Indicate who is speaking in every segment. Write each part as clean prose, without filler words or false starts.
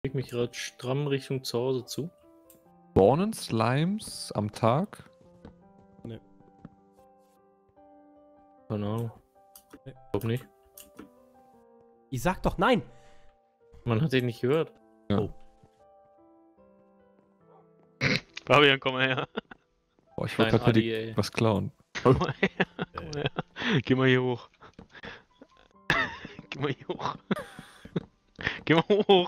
Speaker 1: Ich mich gerade stramm Richtung zu Hause zu.
Speaker 2: Spawnen Slimes am Tag?
Speaker 3: Ne.
Speaker 1: Keine Ahnung.
Speaker 3: Nee.
Speaker 1: Ich glaub nicht.
Speaker 3: Ich sag doch nein!
Speaker 1: Man hat den nicht gehört.
Speaker 2: Ja.
Speaker 3: Oh.
Speaker 4: Fabian, komm mal her.
Speaker 2: Boah, ich wollte
Speaker 1: Klein
Speaker 2: gerade
Speaker 1: Adi, ey.
Speaker 2: was klauen.
Speaker 4: Komm mal her. Komm mal her. Geh mal hier hoch. Geh mal hier hoch. Geh mal hoch.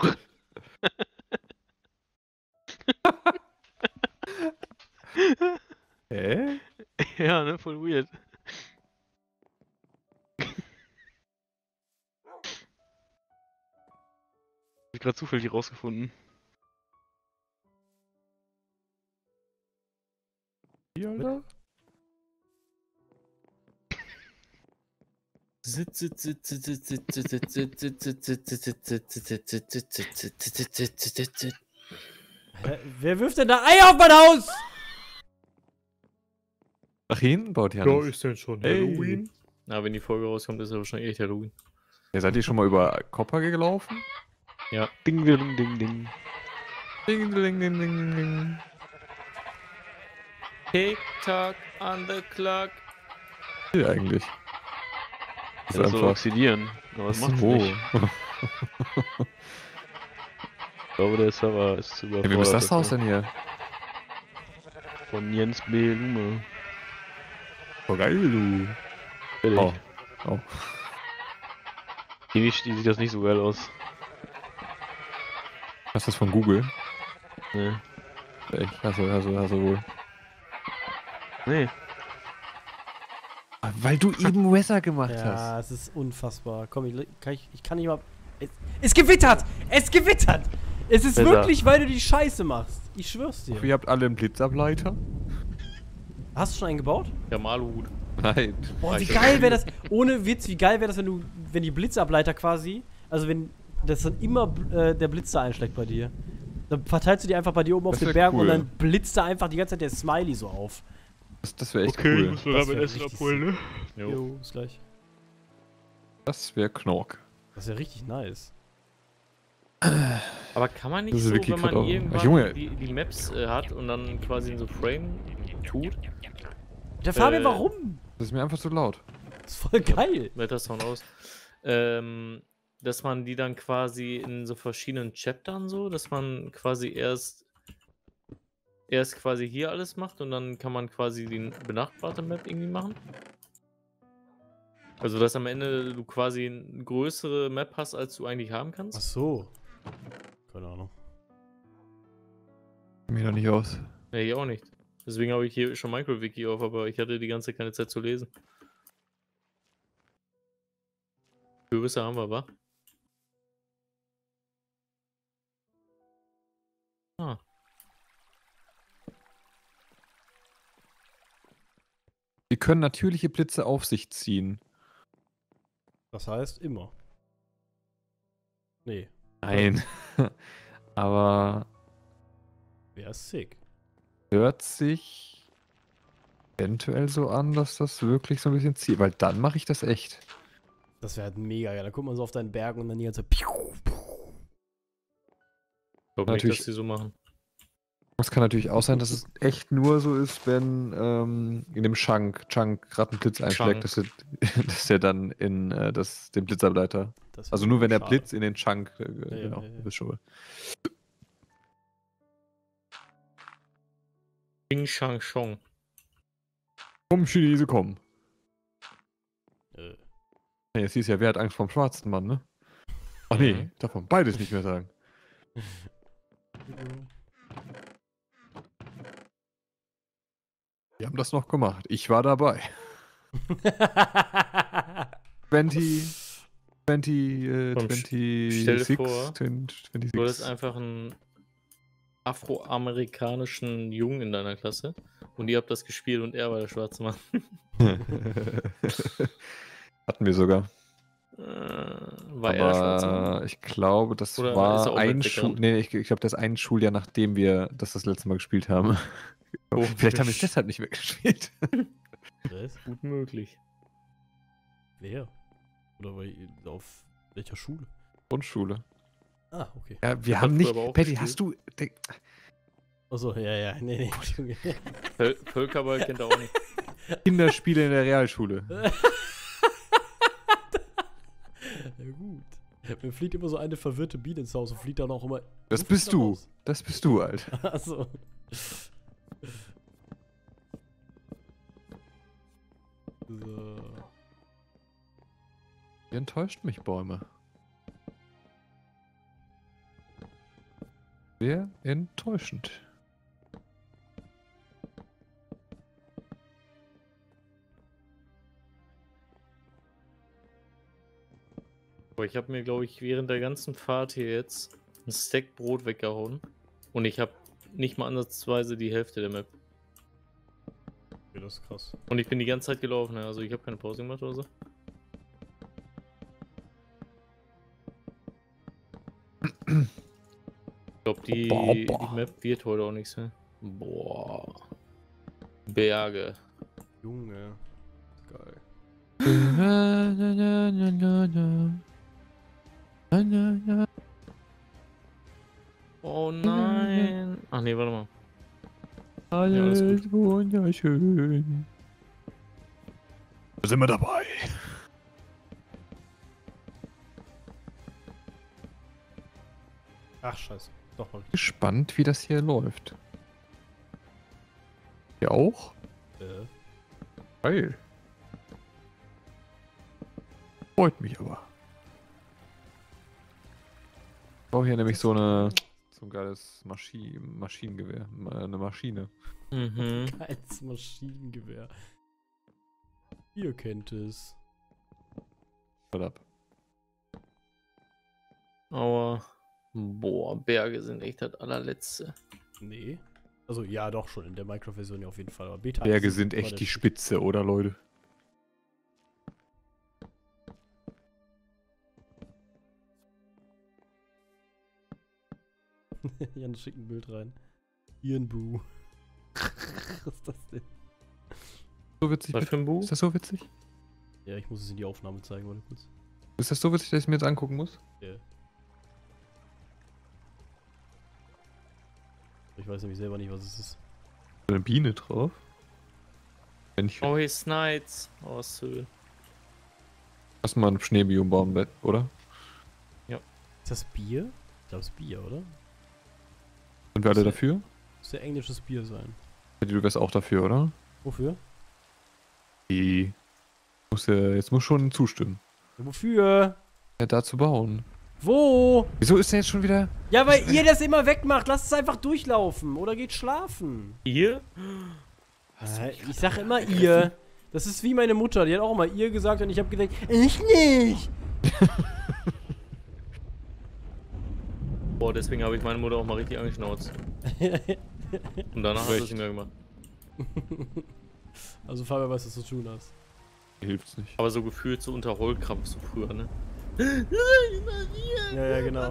Speaker 2: Hä?
Speaker 4: Ja, ne? Voll weird. Hab ich gerade zufällig rausgefunden.
Speaker 2: Hier, Alter?
Speaker 3: Hä? Wer wirft denn da Eier auf mein Haus?
Speaker 2: Nach hinten baut Janis.
Speaker 1: ist denn schon
Speaker 2: Halloween?
Speaker 1: Na, wenn die Folge rauskommt, ist ja wahrscheinlich echt Halloween.
Speaker 2: Ja, seid ihr schon mal über Copper gelaufen?
Speaker 1: Ja.
Speaker 4: Ding, ding, ding, ding.
Speaker 2: Ding, ding, ding, ding, ding.
Speaker 1: Tick-Tock on the clock.
Speaker 2: Hier eigentlich.
Speaker 4: Das ist so oxidieren. Aber was macht's
Speaker 2: so.
Speaker 4: nicht? Ich glaube, der Server ist zu überfordert.
Speaker 2: Hey, wem ist das Haus denn hier?
Speaker 4: Von Jens B. Lume.
Speaker 2: Oh, geil, du.
Speaker 4: Fertig.
Speaker 2: Oh. Oh.
Speaker 4: Irgendwie sieht das nicht so geil aus.
Speaker 2: Was ist das von Google?
Speaker 4: Ne.
Speaker 2: Echt, hast du wohl.
Speaker 4: Nee.
Speaker 2: Weil du eben Weather gemacht hast.
Speaker 3: Ja, es ist unfassbar. Komm, ich kann nicht mal... Es gewittert! Es gewittert! Es ist
Speaker 4: Wetter.
Speaker 3: wirklich, weil du die Scheiße machst. Ich schwör's dir.
Speaker 2: Ihr habt alle einen Blitzableiter?
Speaker 3: Hast du schon einen gebaut?
Speaker 1: Der Maluhut.
Speaker 2: Nein.
Speaker 3: Boah, wie
Speaker 1: Reicht
Speaker 3: geil wäre das... Ohne Witz, wie geil wäre das, wenn die Blitzableiter quasi... Also wenn das dann immer der Blitz da einschlägt bei dir. Dann verteilst du die einfach bei dir oben auf
Speaker 2: Das
Speaker 3: den
Speaker 2: wär
Speaker 3: Berg
Speaker 2: cool.
Speaker 3: und dann blitzt da einfach die ganze Zeit der Smiley so auf.
Speaker 2: Das wäre echt
Speaker 4: Okay, ich
Speaker 2: cool.
Speaker 4: muss mir
Speaker 3: Das
Speaker 4: damit
Speaker 3: wär
Speaker 4: Essen
Speaker 3: richtig
Speaker 4: abholen, ne?
Speaker 3: Jo, bis gleich.
Speaker 2: Das wäre Knork.
Speaker 3: Das ist ja richtig nice.
Speaker 1: Aber kann man nicht
Speaker 2: Das ist
Speaker 1: so,
Speaker 2: wirklich
Speaker 1: wenn man
Speaker 2: verdammt.
Speaker 1: irgendwann
Speaker 2: Junge.
Speaker 1: die Maps hat und dann quasi in so Frame tut?
Speaker 3: Der Fabian, warum?
Speaker 2: Das ist mir einfach zu laut.
Speaker 3: Das ist voll geil.
Speaker 1: Wettersound aus. Dass man die dann quasi in so verschiedenen Chaptern so, dass man quasi erst quasi hier alles macht und dann kann man quasi die benachbarte Map irgendwie machen. Also dass am Ende du quasi eine größere Map hast, als du eigentlich haben
Speaker 3: Ach
Speaker 1: kannst.
Speaker 3: so. Keine Ahnung.
Speaker 2: Mir noch nicht aus.
Speaker 1: Nee, ich auch nicht. Deswegen habe ich hier schon Minecraft-Wiki auf, aber ich hatte die ganze Zeit keine Zeit zu lesen. Kürbisse haben wir, wa? Ah.
Speaker 2: Wir können natürliche Blitze auf sich ziehen.
Speaker 3: Das heißt immer. Nee,
Speaker 2: Nein. Aber
Speaker 3: wäre sick.
Speaker 2: hört sich eventuell so an, dass das wirklich so ein bisschen zieht. Weil dann mache ich das echt.
Speaker 3: Das wäre halt mega geil. Da guckt man so auf deinen Bergen und dann die ganze
Speaker 1: Ich glaube nicht,
Speaker 2: Natürlich.
Speaker 1: dass die so machen.
Speaker 2: Es kann natürlich auch sein, dass es echt nur so ist, wenn in dem Chunk gerade ein Blitz einschlägt, dass er dann in den Blitzableiter.
Speaker 3: Das wär
Speaker 2: Also nur wenn der
Speaker 3: schade.
Speaker 2: Blitz in den Chunk,
Speaker 3: ja,
Speaker 2: genau,
Speaker 3: ja.
Speaker 2: ist schon.
Speaker 1: Ding Shang Shong.
Speaker 2: Komm, Chinese, komm.
Speaker 3: Äh,
Speaker 2: Nee, jetzt hieß ja, wer hat Angst vorm schwarzen Mann, ne? Ach nee,
Speaker 1: Mhm.
Speaker 2: darf man beides nicht mehr sagen. Wir haben das noch gemacht. Ich war dabei. 26,
Speaker 1: Stell dir vor,
Speaker 2: 26.
Speaker 1: Du hattest einfach einen afroamerikanischen Jungen in deiner Klasse und ihr habt das gespielt und er war der schwarze Mann.
Speaker 2: Hatten wir sogar.
Speaker 1: War er der schwarze Mann?
Speaker 2: Ich glaube, das
Speaker 1: Oder ist er
Speaker 2: war
Speaker 1: auch
Speaker 2: ein
Speaker 1: mitbekannt?
Speaker 2: Nee, ich glaube, das ist ein Schuljahr, nachdem wir das letzte Mal gespielt haben.
Speaker 1: Oh,
Speaker 2: Vielleicht haben wir es deshalb nicht mehr gespielt.
Speaker 3: Was?
Speaker 1: Gut möglich.
Speaker 3: Wer? Oder auf welcher Schule?
Speaker 2: Grundschule.
Speaker 3: Ah, okay.
Speaker 2: Ja, wir
Speaker 1: Das
Speaker 2: haben
Speaker 1: hat
Speaker 2: nicht.
Speaker 1: früher aber auch
Speaker 2: Patty,
Speaker 1: gespielt.
Speaker 2: hast du.
Speaker 3: Achso, ja. Nee.
Speaker 1: Völkerball kennt er auch nicht.
Speaker 2: Kinderspiele in der Realschule.
Speaker 3: Ja, gut. Mir fliegt immer so eine verwirrte Biene ins Haus und fliegt dann auch immer.
Speaker 2: Das
Speaker 3: Luft
Speaker 2: bist
Speaker 3: da
Speaker 2: du.
Speaker 3: raus.
Speaker 2: Das bist du, Alter.
Speaker 3: Achso. So.
Speaker 2: Ihr enttäuscht mich, Bäume. Sehr enttäuschend.
Speaker 1: Aber ich habe mir, glaube ich, während der ganzen Fahrt hier jetzt ein Stack Brot weggehauen. Und ich habe nicht mal ansatzweise die Hälfte der Map.
Speaker 3: Okay, das ist krass.
Speaker 1: Und ich bin die ganze Zeit gelaufen, ne? Also ich habe keine Pause gemacht oder so. Ich glaube, die Map wird heute auch nichts mehr. Boah. Berge.
Speaker 3: Junge. Geil.
Speaker 1: Oh nein. Ach nee, warte mal.
Speaker 2: Alles
Speaker 1: alles
Speaker 2: wunderschön. Da sind wir dabei.
Speaker 3: Ach, scheiße. Doch mal.
Speaker 2: Gespannt, wie das hier läuft. Hier auch? Geil. Freut mich aber. Ich brauche hier nämlich so ein geiles Maschinengewehr. Eine Maschine.
Speaker 1: Mhm.
Speaker 3: Geiles Maschinengewehr. Ihr kennt es.
Speaker 2: Shut up.
Speaker 1: Aber. Boah, Berge sind echt das allerletzte.
Speaker 3: Nee. Also ja, doch schon in der Minecraft-Version ja auf jeden Fall. Aber Beta
Speaker 2: Berge
Speaker 3: ist
Speaker 2: sind
Speaker 3: immer
Speaker 2: echt
Speaker 3: der
Speaker 2: die
Speaker 3: Shit.
Speaker 2: Spitze, oder Leute?
Speaker 3: Jan schickt ein Bild rein. Ian Boo. Was ist das denn?
Speaker 2: So witzig.
Speaker 1: Was für ein Buch?
Speaker 2: Ist das so witzig?
Speaker 3: Ja, ich muss es in die Aufnahme zeigen, warte kurz.
Speaker 2: Ist das so witzig, dass ich mir jetzt angucken muss?
Speaker 3: Ja. Ich weiß nämlich selber nicht, was es ist.
Speaker 2: Eine Biene drauf? Männchen.
Speaker 1: Oh, hier Snides. Oh, Söhl.
Speaker 2: Lass mal ein Schneebiom bauen, oder?
Speaker 3: Ist das Bier? Ich glaube, es ist Bier, oder?
Speaker 2: Sind wir alle dafür?
Speaker 3: Muss ja englisches Bier sein.
Speaker 2: Du wärst auch dafür, oder?
Speaker 3: Wofür?
Speaker 2: Jetzt muss schon zustimmen.
Speaker 3: Ja, wofür?
Speaker 2: Ja, da zu bauen.
Speaker 3: Wo?
Speaker 2: Wieso ist der jetzt schon wieder?
Speaker 3: Ja, weil ihr das immer wegmacht. Lasst es einfach durchlaufen. Oder geht schlafen.
Speaker 1: Hier?
Speaker 3: Ich sag immer ihr. Das ist wie meine Mutter. Die hat auch immer ihr gesagt und ich habe gesagt, ich nicht.
Speaker 1: Boah, deswegen habe ich meine Mutter auch mal richtig angeschnauzt. Und danach hat sie es
Speaker 2: Recht.
Speaker 1: nicht mehr gemacht.
Speaker 3: Also Fabian weiß, was du zu tun hast.
Speaker 2: Hilft's nicht.
Speaker 1: Aber so gefühlt so unter Rollkrampf so früher, ne?
Speaker 3: Ja, genau.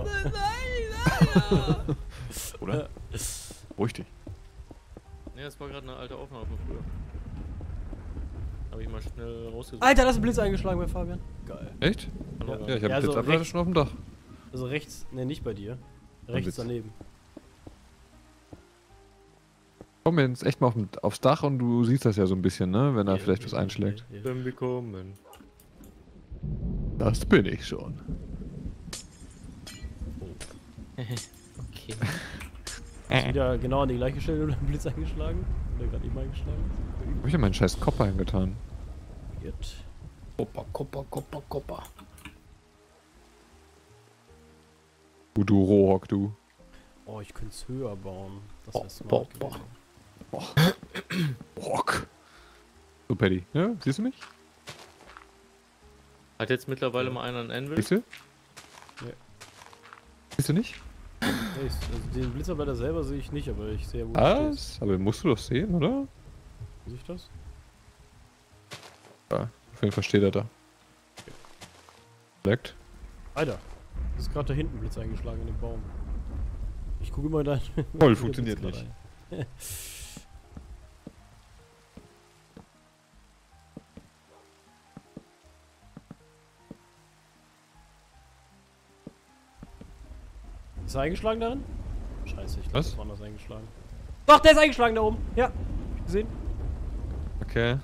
Speaker 2: Oder? Ruhig dich.
Speaker 1: Ne, das war gerade eine alte Aufnahme von früher. Habe ich mal schnell rausgesucht.
Speaker 3: Alter, da ist ein Blitz eingeschlagen bei Fabian. Geil.
Speaker 2: Echt?
Speaker 1: Hallo,
Speaker 3: Ja.
Speaker 2: Ja, ich habe
Speaker 3: Ja, also
Speaker 2: Blitzableiter
Speaker 3: rechts-
Speaker 2: schon auf dem Dach.
Speaker 3: Also rechts, ne, nicht bei dir. Rechts
Speaker 2: Blitz.
Speaker 3: daneben.
Speaker 2: Komm jetzt echt mal aufs Dach und du siehst das ja so ein bisschen, ne? Wenn da vielleicht was einschlägt.
Speaker 3: Ja.
Speaker 1: Dann bekommen.
Speaker 2: Das bin ich schon.
Speaker 1: Okay.
Speaker 3: Ist wieder genau an die gleiche Stelle oder ein Blitz eingeschlagen? Oder gerade eben eingeschlagen?
Speaker 2: Hab ich ja meinen scheiß Kopf eingetan.
Speaker 3: Jetzt.
Speaker 1: Kopper.
Speaker 2: Du Rohhock, du.
Speaker 3: Oh, ich könnte es höher bauen. Das
Speaker 1: Boah,
Speaker 3: wäre smart
Speaker 1: boah,
Speaker 3: gewesen.
Speaker 2: Rock. So, Paddy. Ja, siehst du mich?
Speaker 1: Hat jetzt mittlerweile mal einer einen Anvil?
Speaker 2: Siehst du?
Speaker 3: Ja.
Speaker 2: Siehst du nicht?
Speaker 3: Nee, also den Blitzarbeiter selber sehe ich nicht, aber ich sehe, wo du stehst.
Speaker 2: Was? Aber musst du doch sehen, oder?
Speaker 3: Sehe ich das?
Speaker 2: Ja, auf jeden Fall steht er da. Leckt.
Speaker 3: Alter, ist gerade da hinten Blitz eingeschlagen in den Baum. Ich gucke immer da.
Speaker 2: Voll, funktioniert
Speaker 3: Blitz
Speaker 2: nicht.
Speaker 3: gerade ein. Ist er eingeschlagen darin? Scheiße, ich glaube,
Speaker 2: Was?
Speaker 3: das war anders eingeschlagen. Doch, der ist eingeschlagen da oben. Ja, gesehen.
Speaker 2: Okay.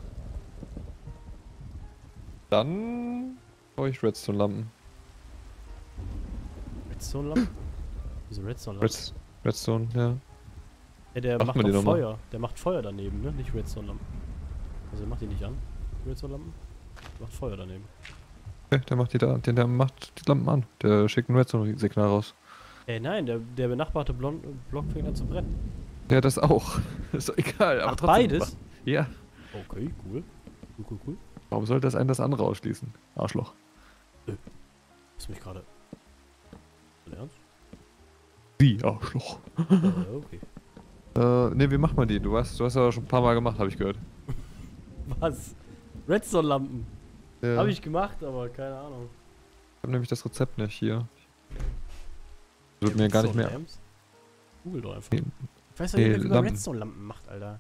Speaker 2: Dann brauche ich Redstone-Lampen.
Speaker 3: Redstone-Lampen? Wieso Redstone-Lampen?
Speaker 2: Redstone, ja.
Speaker 3: Ja, der
Speaker 2: Macht
Speaker 3: macht
Speaker 2: man die
Speaker 3: doch
Speaker 2: noch mal?
Speaker 3: Feuer. Der macht Feuer daneben, ne? Nicht Redstone-Lampen. Also er macht die nicht an. Redstone-Lampen? Der macht Feuer daneben.
Speaker 2: Okay, der macht der macht die Lampen an. Der schickt ein Redstone-Signal raus.
Speaker 3: Nein, der benachbarte Block fängt an zu brennen.
Speaker 2: Ja, das auch. Ist doch egal. Aber
Speaker 3: Ach,
Speaker 2: trotzdem
Speaker 3: beides?
Speaker 2: macht- Ja.
Speaker 3: Okay, cool. Cool.
Speaker 2: Warum sollte das einen das andere ausschließen? Arschloch.
Speaker 3: Hast du mich gerade... Dein Ernst?
Speaker 2: Wie Arschloch?
Speaker 3: Okay.
Speaker 2: Ne, wie macht man die? Du hast ja schon ein paar Mal gemacht, habe ich gehört.
Speaker 3: Was? Redstone-Lampen?
Speaker 2: Ja.
Speaker 3: Habe ich gemacht, aber keine Ahnung.
Speaker 2: Ich habe nämlich das Rezept nicht hier. Wird mir gar nicht mehr.
Speaker 3: Redstone-Lamps? Google doch einfach.
Speaker 2: Nee,
Speaker 3: Ich weiß doch nicht,
Speaker 2: nee,
Speaker 3: wie man
Speaker 2: Lampen.
Speaker 3: Redstone-Lampen macht, Alter.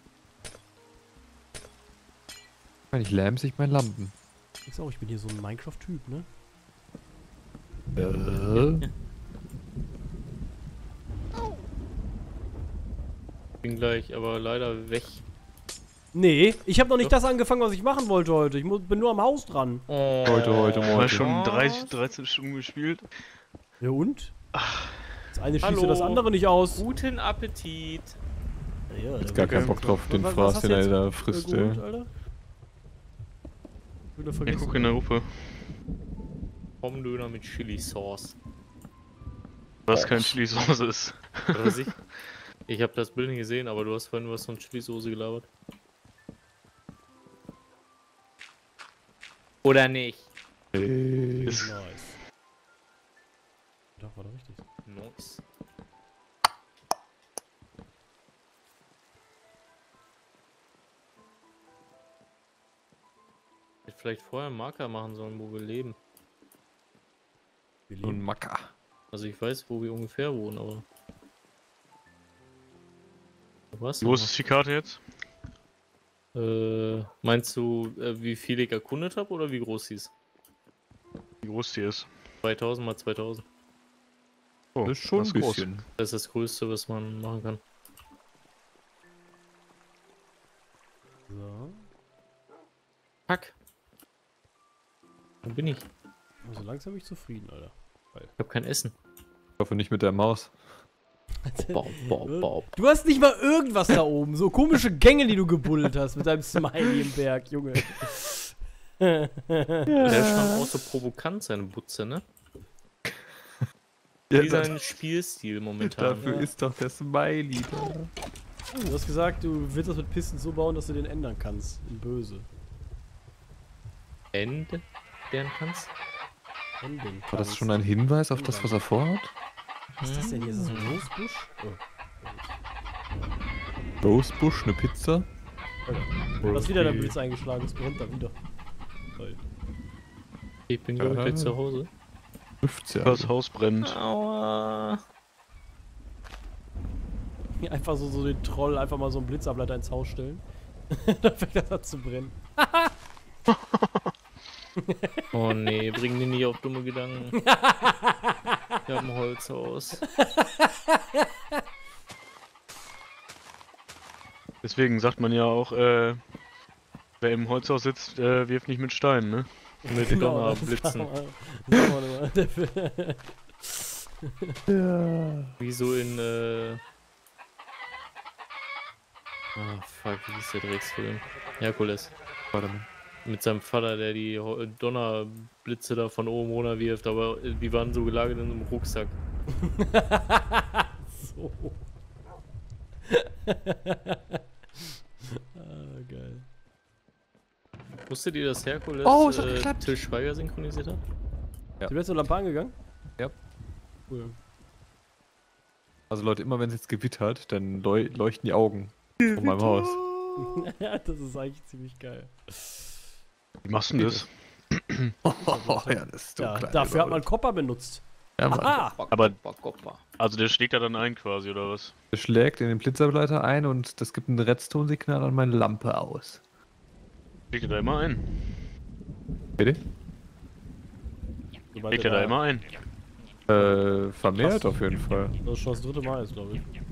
Speaker 2: Ich meine nicht Lamps, ich meine Lampen.
Speaker 3: Ich auch, ich bin hier so ein Minecraft-Typ, ne?
Speaker 1: Bin gleich aber leider weg.
Speaker 3: Nee, ich habe noch nicht das angefangen, was ich machen wollte heute. Bin nur am Haus dran.
Speaker 2: Heute,
Speaker 4: Ich habe schon
Speaker 1: Was?
Speaker 4: 13 Stunden gespielt.
Speaker 3: Ja und? Das eine schließt ja
Speaker 1: Hallo.
Speaker 3: das andere nicht aus.
Speaker 1: Guten Appetit.
Speaker 3: Ja,
Speaker 2: Jetzt gar keinen Bock drauf, den
Speaker 3: Was
Speaker 2: Fraß,
Speaker 3: hast
Speaker 2: den
Speaker 3: du
Speaker 2: er
Speaker 3: jetzt
Speaker 2: da frisst,
Speaker 3: geholt,
Speaker 2: ey.
Speaker 3: Alter? Wieder
Speaker 4: Ich
Speaker 3: vergessen.
Speaker 4: gucke in der Gruppe.
Speaker 1: Pommdöner mit Chili-Sauce.
Speaker 4: Was kein Chili-Sauce ist.
Speaker 1: Was ich habe das Bild nicht gesehen, aber du hast vorhin was von Chili-Soße gelabert. Oder nicht?
Speaker 4: Ist
Speaker 3: Nice. Doch, war doch richtig.
Speaker 1: Nice. Ich hätte vielleicht vorher einen Marker machen sollen, wo wir leben.
Speaker 3: Wir
Speaker 2: So ein
Speaker 3: leben.
Speaker 2: Macker.
Speaker 1: Also ich weiß, wo wir ungefähr wohnen, aber... Was?
Speaker 4: Wo ist die Karte jetzt?
Speaker 1: Meinst du, wie viel ich erkundet habe oder wie groß sie ist?
Speaker 4: Wie groß die ist?
Speaker 1: 2000 mal 2000.
Speaker 4: Oh,
Speaker 2: Das ist schon
Speaker 4: das
Speaker 2: ein
Speaker 4: groß.
Speaker 2: bisschen.
Speaker 1: Das ist das Größte, was man machen kann.
Speaker 3: So.
Speaker 1: Fuck. Wo bin ich?
Speaker 3: Also langsam bin ich zufrieden, Alter.
Speaker 1: Ich habe kein Essen.
Speaker 2: Ich hoffe nicht mit der Maus.
Speaker 1: Bob.
Speaker 3: Du hast nicht mal irgendwas da oben. So komische Gänge, die du gebuddelt hast mit deinem Smiley im Berg, Junge.
Speaker 1: Der ist schon auch so provokant, seine Butze, ne?
Speaker 2: Ja,
Speaker 1: Wie sein Spielstil momentan.
Speaker 2: dafür ist doch der Smiley da.
Speaker 3: Du hast gesagt, du willst das mit Pisten so bauen, dass du den ändern kannst. In böse.
Speaker 1: Ende deren kannst?
Speaker 3: Ändern
Speaker 2: War das
Speaker 3: kannst.
Speaker 2: schon ein Hinweis auf das, was er vorhat?
Speaker 3: Was ist das denn hier? Ist das ein Rosebusch? Oh.
Speaker 2: Rosebush, eine Pizza?
Speaker 3: Da ist wieder der Blitz eingeschlagen, es brennt da wieder. Toll.
Speaker 1: Ich bin gerade zu Hause.
Speaker 2: 15.
Speaker 4: Das Haus brennt.
Speaker 1: Aua.
Speaker 3: Hier einfach so den Troll, einfach mal so einen Blitzableiter ins Haus stellen. Dann fängt das an zu brennen.
Speaker 1: Oh nee, bring die nicht auf dumme Gedanken. Ich hab ein Holzhaus.
Speaker 4: Deswegen sagt man ja auch, wer im Holzhaus sitzt, wirft nicht mit Steinen, ne?
Speaker 1: Mit Donnerblitzen. Wie so in, Ah, fuck, wie ist der Drecksfilm? Herkules.
Speaker 2: Warte mal.
Speaker 1: Mit seinem Vater, der die Donnerblitze da von oben runter wirft, aber die waren so gelagert in einem Rucksack.
Speaker 3: So. Ah, geil.
Speaker 1: Wusstet ihr, dass Herkules
Speaker 2: Oh, es hat geklappt.
Speaker 1: Till Schweiger synchronisiert hat?
Speaker 2: Ja.
Speaker 3: Du bist zur Lampe angegangen?
Speaker 2: Ja.
Speaker 3: Cool.
Speaker 2: Also Leute, immer wenn es jetzt gewittert, dann leuchten die Augen von meinem Haus.
Speaker 3: Ja, das ist eigentlich ziemlich geil.
Speaker 4: Wie machst du denn das?
Speaker 2: Oh, ja, das ist so
Speaker 3: Ja,
Speaker 2: klein.
Speaker 3: dafür hat man Copper benutzt.
Speaker 2: Ja, Mann.
Speaker 3: Aha!
Speaker 4: Aber- Also der schlägt da dann ein quasi, oder was?
Speaker 2: Der schlägt in den Blitzableiter ein und das gibt ein Redstone-Signal an meine Lampe aus.
Speaker 4: Schlägt er da immer ein?
Speaker 2: Bitte?
Speaker 3: Sobald
Speaker 4: Schlägt er da immer ein?
Speaker 2: Vermehrt
Speaker 3: Krass.
Speaker 2: auf jeden Fall.
Speaker 3: Das ist schon das dritte Mal jetzt, glaube ich.